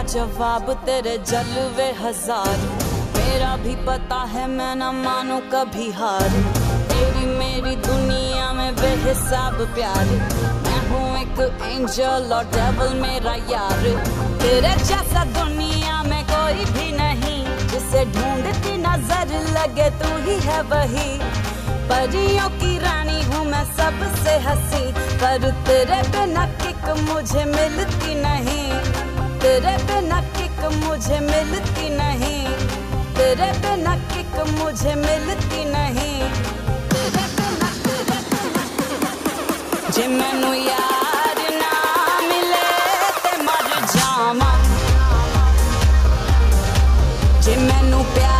जवाब तेरे जलवे हजार। मेरा भी पता है मैं न मानू कभी हार। तेरी मेरी दुनिया में बेहिसाब प्यार। मैं हूँ एक एंजल और डेविल मेरा यार। तेरे जैसा दुनिया में कोई भी नहीं, जिसे ढूंढती नजर लगे तू ही है वही। परियों की रानी हूँ मैं सबसे हंसी, पर तेरे बिना किक मुझे मिलती नहीं। तेरे बिना किक मुझे मिलती नहीं। तेरे बिना किक मुझे मिलती नहीं। तेरे बिना जे मैनू यार ना मिले ते मर जावां। जे मैनू प्यार